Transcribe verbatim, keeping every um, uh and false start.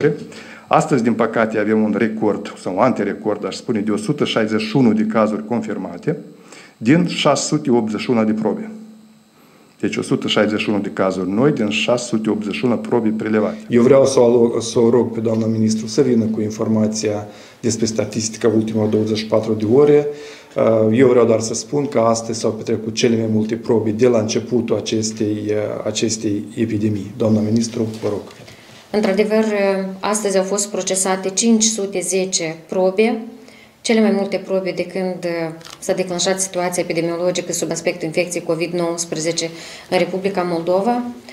Astăzi, din păcate, avem un record sau un antirecord, aș spune, de o sută șaizeci și unu de cazuri confirmate din șase sute optzeci și unu de probe. Deci o sută șaizeci și unu de cazuri noi din șase sute optzeci și unu probe prelevate. Eu vreau să o, să o rog pe doamna ministru să vină cu informația despre statistica ultimilor douăzeci și patru de ore. Eu vreau doar să spun că astăzi s-au petrecut cele mai multe probe de la începutul acestei, acestei epidemii. Doamna ministru, vă rog. Într-adevăr, astăzi au fost procesate cinci sute zece probe, cele mai multe probe de când s-a declanșat situația epidemiologică sub aspectul infecției COVID nouăsprezece în Republica Moldova.